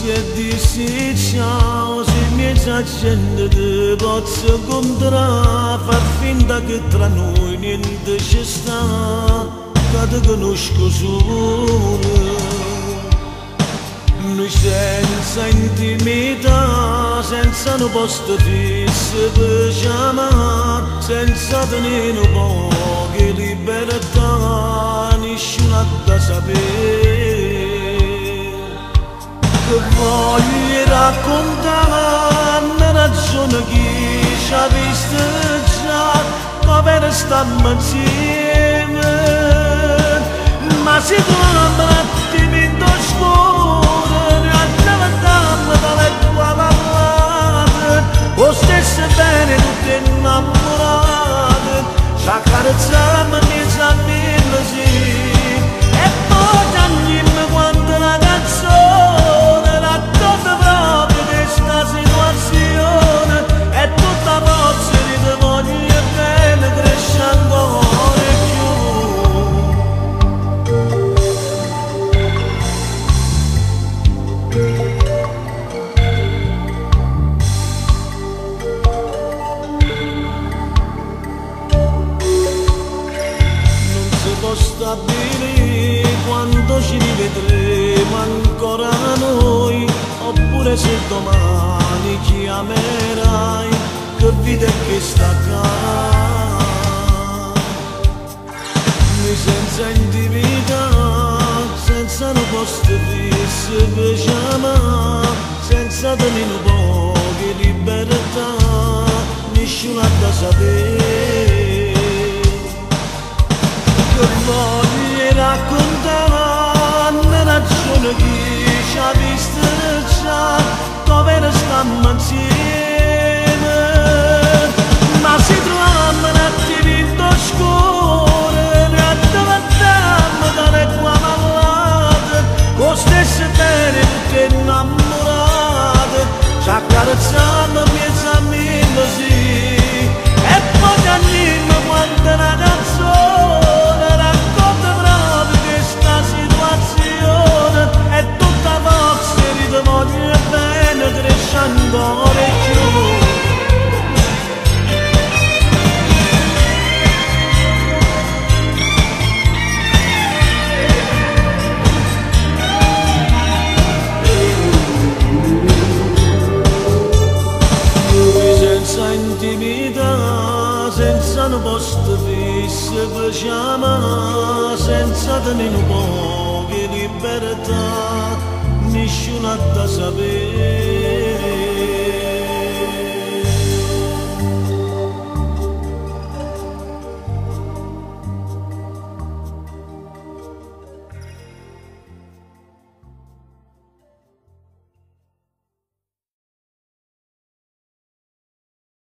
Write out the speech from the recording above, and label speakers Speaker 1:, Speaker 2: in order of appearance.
Speaker 1: e dissi ciao, se miezza gente ti posso incontrare, far finta che tra noi niente ci sta, che ti conosco solo. Noi senza intimità, senza un posto fisso per chiamare, senza tenere un po' di libertà, nessuno da sapere. Che voglio raccontare una ragione che ci ha visto già, come stiamo insieme, ma si trova un attimo in tuo cuore, andiamo dalle tue parlate, lo stesso bene tutte innamorate, ci accarezziamo mezza mille sì, e poi andiamo quando la canzone racconta proprio questa situazione, e tutta forza di te voglio bene cresce ancora più. Stabilire quando ci rivedremo ancora noi, oppure se domani chiamerai, che vita è questa qua. Noi senza intimità, senza un posto fisso per chiamare, senza tenere un po' di libertà, nessuno ha da sapere. Voglio raccontare una ragione che ci ha visto già, dove stiamo insieme, ma si trova un attimo in tuo cuore, andiamo dalle tue parlate, lo stesso bene tutte innamorate, ci accarezziamo mezza mille sì, e poi andiamo quando la canzone è tutta forza di te voglio bene cresce ancora più. Noi senza intimità, senza un posto fisso per chiamare, senza tenere un po' di libertà, nessuno ha da sapere.